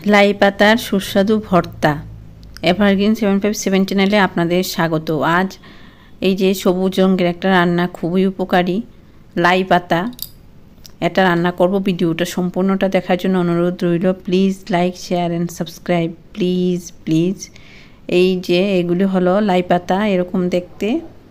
লাই পাতার সুস্বাদু ভর্তা। এভারগ্রিন 757 চ্যানেলে আপনাদের স্বাগত। আজ এই যে সবুজ রঙের একটা রান্না, খুবই উপকারী লাই পাতা, এটা রান্না করব। ভিডিওটা সম্পূর্ণটা দেখার জন্য অনুরোধ রইল। Please like, share and subscribe, please please. এই যে এগুলি হলো লাই পাতা, এরকম দেখতে।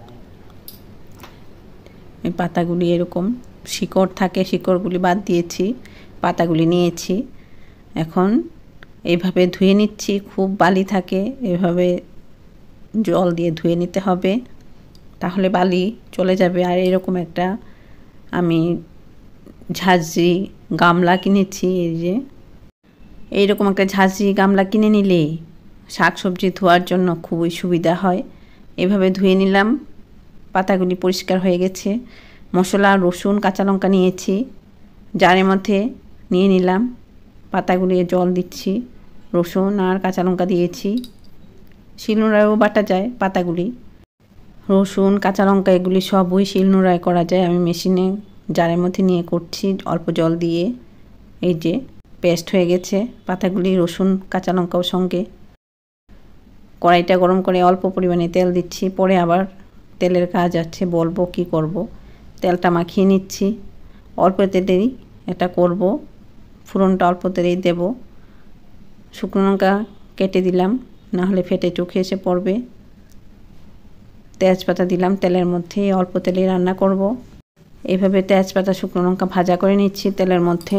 এই পাতাগুলি এরকম শিকড় থাকে, শিকড়গুলি বাদ দিয়েছি, পাতাগুলি নিয়েছি। এখন এইভাবে ধুয়ে নিচ্ছি, খুব বালি থাকে, এভাবে জল দিয়ে ধুয়ে নিতে হবে, তাহলে বালি চলে যাবে। আর এরকম একটা আমি ঝাঁঝরি গামলা কিনেছি। এই যে এইরকম একটা ঝাঁঝরি গামলা কিনে নিলেই শাক সবজি ধোয়ার জন্য খুবই সুবিধা হয়। এভাবে ধুয়ে নিলাম, পাতাগুলি পরিষ্কার হয়ে গেছে। মশলা, রসুন, কাঁচা লঙ্কা নিয়েছি, জারের মধ্যে নিয়ে নিলাম। পাতাগুলি জল দিচ্ছি, রসুন আর কাঁচা লঙ্কা দিয়েছি। শিলনোড়ায়ও বাটা যায় পাতাগুলি, রসুন, কাঁচা লঙ্কা এগুলি সবই শিলনোড়ায় করা যায়। আমি মেশিনে জারের মধ্যে নিয়ে করছি অল্প জল দিয়ে। এই যে পেস্ট হয়ে গেছে পাতাগুলি, রসুন কাঁচা লঙ্কাও সঙ্গে। কড়াইটা গরম করে অল্প পরিমাণে তেল দিচ্ছি, পরে আবার তেলের কাজ আছে, বলবো কি করব। তেলটা মাখিয়ে নিচ্ছি, অল্প তেলেই এটা করব, ফোড়নটা অল্প তেলেই দেব। শুকনো লঙ্কা কেটে দিলাম, না হলে ফেটে চোখে এসে পড়বে। তেজপাতা দিলাম তেলের মধ্যে, অল্প তেলেই রান্না করব। এইভাবে তেজপাতা, শুকনো লঙ্কা ভাজা করে নিচ্ছি তেলের মধ্যে।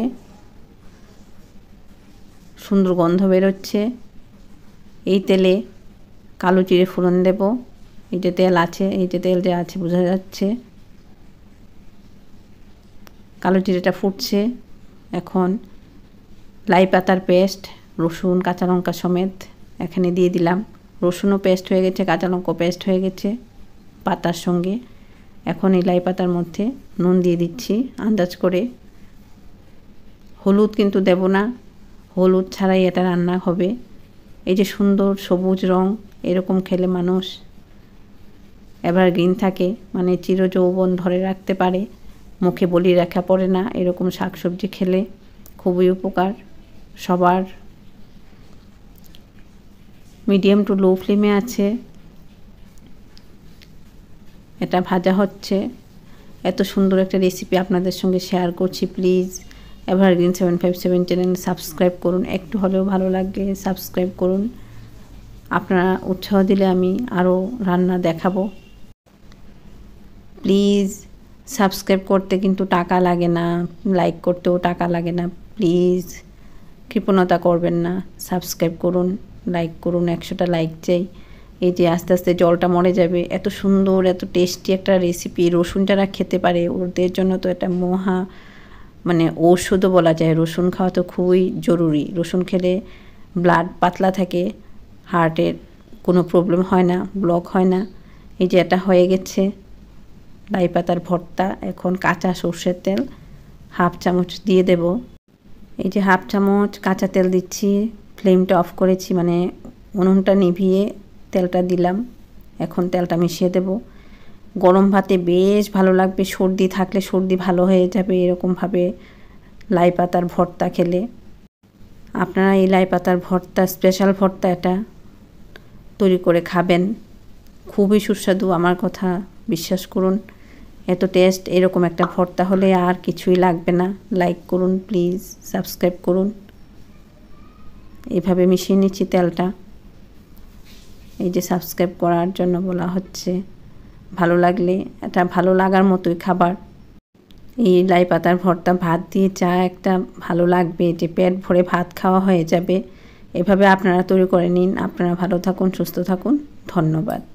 সুন্দর গন্ধ বেরোচ্ছে। এই তেলে কালো জিরে ফোড়ন দেব। এই যে তেল আছে, এই যে তেল যে আছে বোঝা যাচ্ছে। কালো জিরেটা ফুটছে। এখন লাই পাতার পেস্ট, রসুন কাঁচা লঙ্কা সমেত এখানে দিয়ে দিলাম। রসুনও পেস্ট হয়ে গেছে, কাঁচা লঙ্কা পেস্ট হয়ে গেছে পাতার সঙ্গে। এখন এই লাই পাতার মধ্যে নুন দিয়ে দিচ্ছি আন্দাজ করে। হলুদ কিন্তু দেব না, হলুদ ছাড়াই এটা রান্না হবে। এই যে সুন্দর সবুজ রং, এরকম খেলে মানুষ এভারগ্রিন থাকে, মানে চিরযৌবন ধরে রাখতে পারে, মুখে বলি রাখা পড়ে না। এরকম শাকসবজি খেলে খুবই উপকার সবার। মিডিয়াম টু লো ফ্লেমে আছে, এটা ভাজা হচ্ছে। এত সুন্দর একটা রেসিপি আপনাদের সঙ্গে শেয়ার করছি। প্লিজ এভারগ্রিন 757 চ্যানেল সাবস্ক্রাইব করুন, একটু হলেও ভালো লাগলে সাবস্ক্রাইব করুন। আপনারা উৎসাহ দিলে আমি আরও রান্না দেখাবো। প্লিজ সাবস্ক্রাইব করতে কিন্তু টাকা লাগে না, লাইক করতেও টাকা লাগে না। প্লিজ কৃপণতা করবেন না, সাবস্ক্রাইব করুন, লাইক করুন। 100টা লাইক চাই। এই যে আস্তে আস্তে জলটা মরে যাবে। এত সুন্দর, এত টেস্টি একটা রেসিপি। রসুন যারা খেতে পারে ওদের জন্য তো এটা মহা, মানে ঔষধও বলা যায়। রসুন খাওয়া তো খুবই জরুরি। রসুন খেলে ব্লাড পাতলা থাকে, হার্টের কোনো প্রবলেম হয় না, ব্লক হয় না। এই যে এটা হয়ে গেছে লাই পাতার ভর্তা। এখন কাঁচা সর্ষের তেল হাফ চামচ দিয়ে দেব। এই যে হাফ চামচ কাঁচা তেল দিচ্ছি। ফ্লেমটা অফ করেছি, মানে উনুনটা নিভিয়ে তেলটা দিলাম। এখন তেলটা মিশিয়ে দেব। গরম ভাতে বেশ ভালো লাগবে। সর্দি থাকলে সর্দি ভালো হয়ে যাবে এরকমভাবে লাই পাতার ভর্তা খেলে। আপনারা এই লাই পাতার ভর্তা, স্পেশাল ভর্তা এটা তৈরি করে খাবেন, খুবই সুস্বাদু। আমার কথা বিশ্বাস করুন, এত টেস্ট। এরকম একটা ভর্তা হলে আর কিছুই লাগবে না। লাইক করুন, প্লিজ সাবস্ক্রাইব করুন। এইভাবে মিশিয়ে নিচ্ছি তেলটা। এই যে সাবস্ক্রাইব করার জন্য বলা হচ্ছে। ভালো লাগলে, এটা ভালো লাগার মতোই খাবার। এই লাই পাতার ভর্তা ভাত দিয়ে চা একটা ভালো লাগবে, যে পেট ভরে ভাত খাওয়া হয়ে যাবে। এভাবে আপনারা তৈরি করে নিন। আপনারা ভালো থাকুন, সুস্থ থাকুন। ধন্যবাদ।